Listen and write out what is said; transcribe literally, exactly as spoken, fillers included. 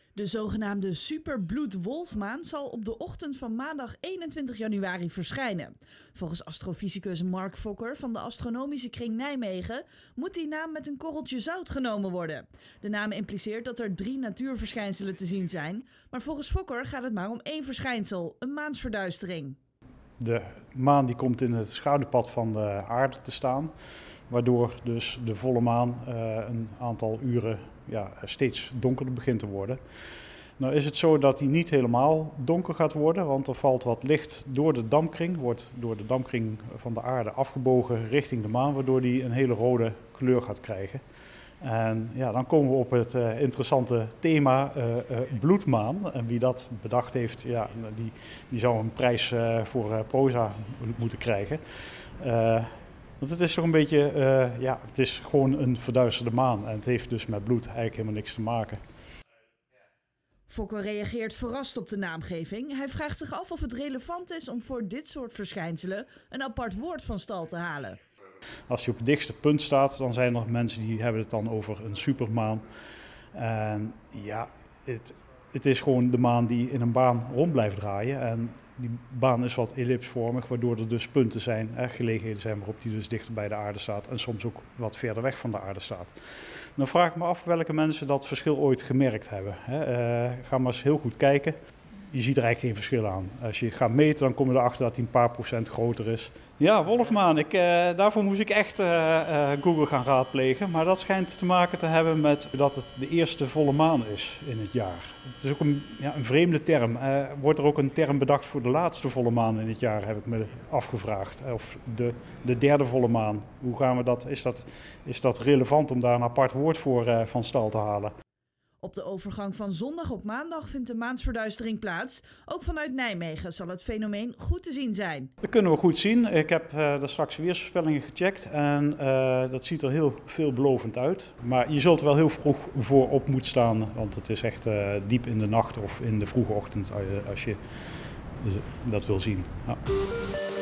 De zogenaamde superbloedwolfmaan zal op de ochtend van maandag eenentwintig januari verschijnen. Volgens astrofysicus Mark Fokker van de Astronomische Kring Nijmegen moet die naam met een korreltje zout genomen worden. De naam impliceert dat er drie natuurverschijnselen te zien zijn, maar volgens Fokker gaat het maar om één verschijnsel, een maansverduistering. De maan die komt in het schaduwpad van de aarde te staan, waardoor dus de volle maan uh, een aantal uren ja, steeds donkerder begint te worden. Nou is het zo dat hij niet helemaal donker gaat worden, want er valt wat licht door de dampkring, wordt door de dampkring van de aarde afgebogen richting de maan, waardoor hij een hele rode kleur gaat krijgen. En ja, dan komen we op het uh, interessante thema uh, uh, bloedmaan. En wie dat bedacht heeft, ja, die, die zou een prijs uh, voor uh, proza moeten krijgen. Uh, want het is toch een beetje, uh, ja, het is gewoon een verduisterde maan. En het heeft dus met bloed eigenlijk helemaal niks te maken. Fokker reageert verrast op de naamgeving. Hij vraagt zich af of het relevant is om voor dit soort verschijnselen een apart woord van stal te halen. Als je op het dichtste punt staat, dan zijn er mensen die hebben het dan over een supermaan. En ja, het, het is gewoon de maan die in een baan rond blijft draaien. En die baan is wat ellipsvormig, waardoor er dus punten zijn, eh, gelegenheden zijn waarop die dus dichter bij de aarde staat. En soms ook wat verder weg van de aarde staat. Dan vraag ik me af welke mensen dat verschil ooit gemerkt hebben. Hè. Uh, ga maar eens heel goed kijken. Je ziet er eigenlijk geen verschil aan. Als je het gaat meten, dan kom je erachter dat hij een paar procent groter is. Ja, wolfmaan. Ik, uh, daarvoor moest ik echt uh, uh, Google gaan raadplegen. Maar dat schijnt te maken te hebben met dat het de eerste volle maan is in het jaar. Het is ook een, ja, een vreemde term. Uh, wordt er ook een term bedacht voor de laatste volle maan in het jaar, heb ik me afgevraagd. Of de, de derde volle maan. Hoe gaan we dat? Is dat, is dat relevant om daar een apart woord voor uh, van stal te halen? Op de overgang van zondag op maandag vindt de maansverduistering plaats. Ook vanuit Nijmegen zal het fenomeen goed te zien zijn. Dat kunnen we goed zien. Ik heb uh, daar straks weersvoorspellingen gecheckt en uh, dat ziet er heel veelbelovend uit. Maar je zult er wel heel vroeg voor op moeten staan, want het is echt uh, diep in de nacht of in de vroege ochtend als je, als je dat wil zien. Ja.